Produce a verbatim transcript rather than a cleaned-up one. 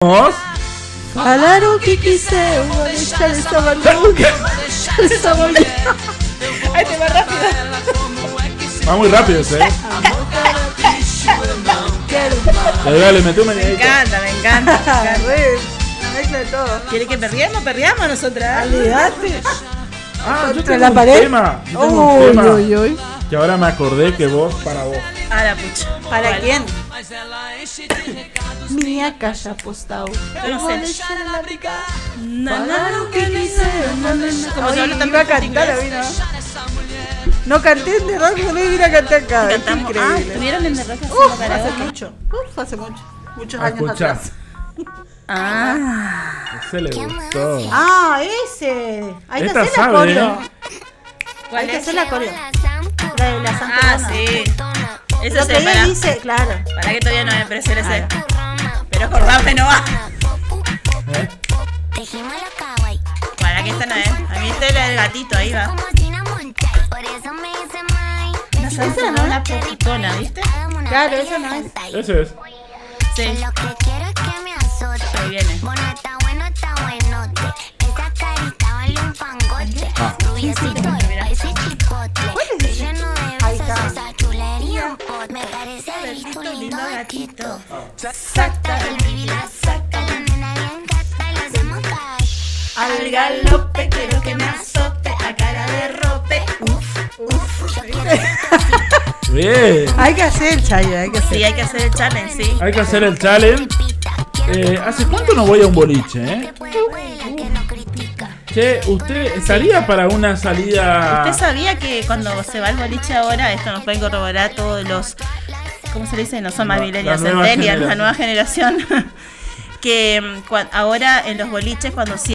Falaron que quise, ya le estaba ya le estaba Ay, te va rápido. Va muy rápido ese, ¿eh? Dale, dale, metí un Me meneadito. encanta, me encanta. Me encanta. Mezcla de todo. ¿Quiere que perdiamos? Perdiamos nosotras. Olvídate. Ah, yo Contra tengo la un pared. tema. Yo tengo Uy, un tema. uy, uy. Que ahora me acordé que vos, para vos. A la pucha. ¿Para ¿Cuál? quién? Minha caixa postal. Yo no sé. Na, na, Falaron que na, na, quise, na, na, na. Como Oye, yo hablo tan iba a perfecto cantar a inglés. mí, ¿no? No canté en The Rock, no vine a cantar acá. Es Cantamos. Ah, increíble. estuvieron en The Rock haciendo Uf, hace karaoke. mucho. Uf, hace mucho. Muchos Ah, años escuchá. atrás. Ah. Ese le gustó. Ah, ese. Hay que Esta hacer la sabe, coreo. ¿eh? ¿Cuál Hay que es? hacer la coreo. La de la Santa Ah, Ana. sí. Ese Lo se que ella para. dice, claro. Para que todavía no me parece ese. Pero acordame no va. ¿Eh? Para que esta no es. A mí esta era el gatito, ahí va. Una salsa, no, una perricona, ¿viste? Claro, eso no es. Ese es. Sí. Ahí viene. Ah. Ahí está. Lindo gatito. Saca Al galope quiero que me azote a cara de rope. Uf, uf. Bien. Hay que hacer el chayo, hay que hacer. Sí, hay que hacer el challenge, sí. Hay que hacer el challenge. Eh, ¿Hace cuánto no voy a un boliche, eh? Che, ¿usted estaría para una salida? ¿Usted sabía que cuando se va al boliche ahora, esto nos pueden corroborar todos los, ¿cómo se le dice? No son más La- millennials, la nueva centennials, la generación. nueva generación, que mm, cua- ahora en los boliches cuando